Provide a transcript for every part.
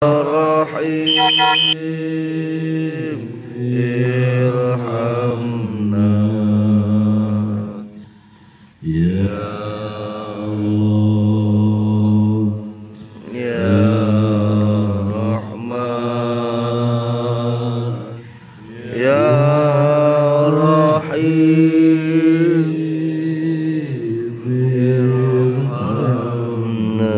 Rahim irhamna ya Allah ya Rahman ya Rahim irhamna.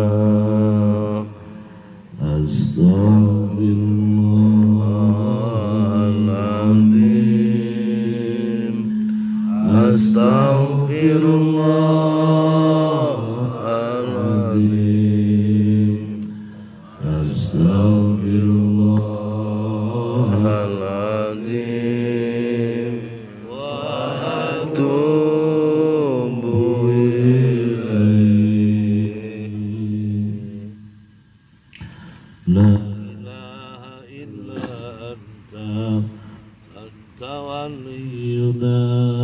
Astaghfirullahaladzim, astaghfirullahaladzim, astaghfirullahaladzim, wa atubu ilaih. Anta waliyuna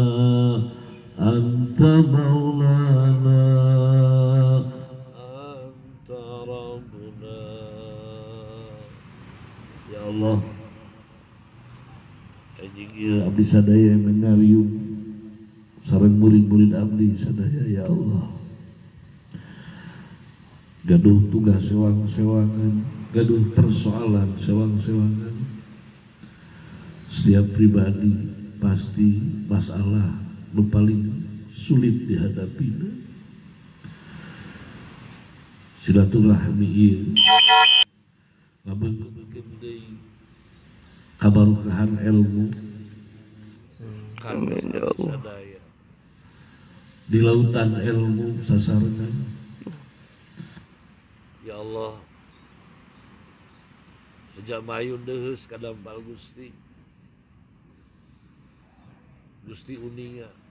anta maulana anta rabbuna. Ya Allah, anjing abdi sadaya mengariung sareng murid-murid abdi sadaya. Ya Allah, gaduh tugas sewang-sewangan, gaduh persoalan sewang-sewangan. Setiap pribadi pasti masalah nu paling sulit dihadapi. Silaturahmi ieu ngabeungkeun deui kabarokahan ilmu. Amin ya Allah. Di lautan ilmu sasarengan. Ya Allah, sejak mayun deus ka dampal Gusti Gusti uninga